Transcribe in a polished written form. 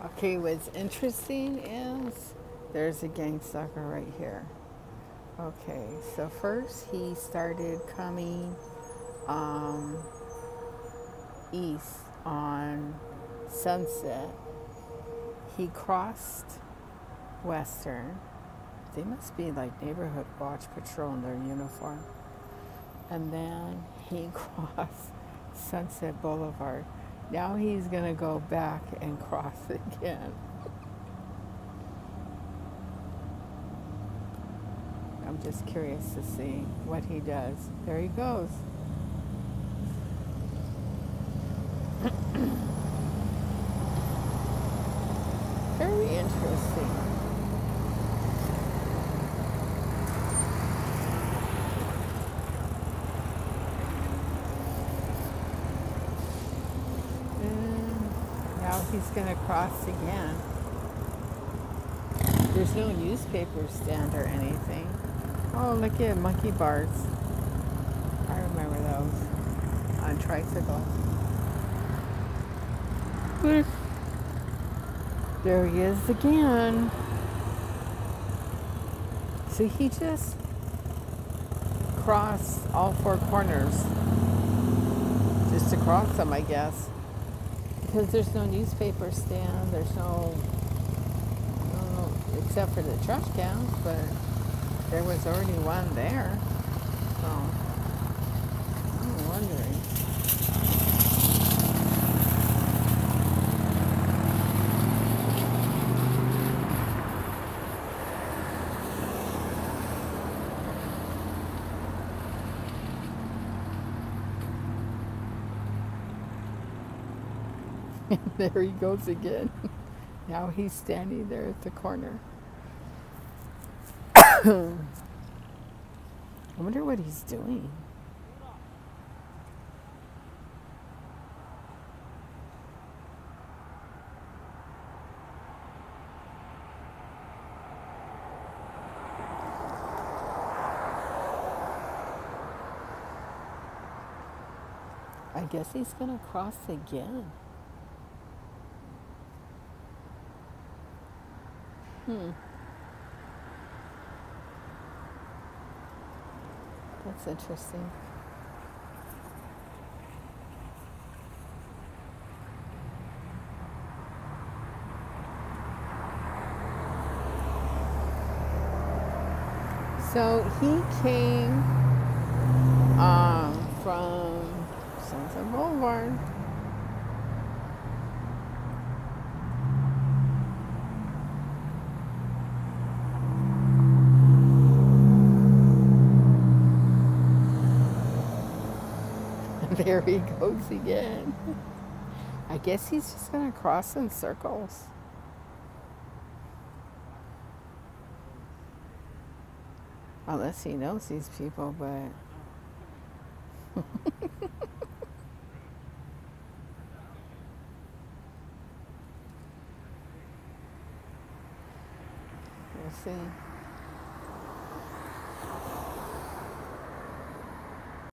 Okay, what's interesting is there's a Gangstalker right here. Okay, so first he started coming east on Sunset. He crossed Western. They must be like neighborhood watch patrol in their uniform. And then he crossed Sunset Boulevard. Now he's gonna go back and cross again. I'm just curious to see what he does. There he goes. Very interesting. Now he's going to cross again. There's no newspaper stand or anything. Oh, look at monkey bars. I remember those on tricycles. There he is again. So he just crossed all four corners just to cross them, I guess. Because there's no newspaper stand, there's no, except for the trash cans, but there was already one there. So I'm wondering. There he goes again. Now he's standing there at the corner. I wonder what he's doing. I guess he's gonna cross again. That's interesting. So he came from Sunset Boulevard. There he goes again. I guess he's just gonna cross in circles. Unless he knows these people, but we'll see.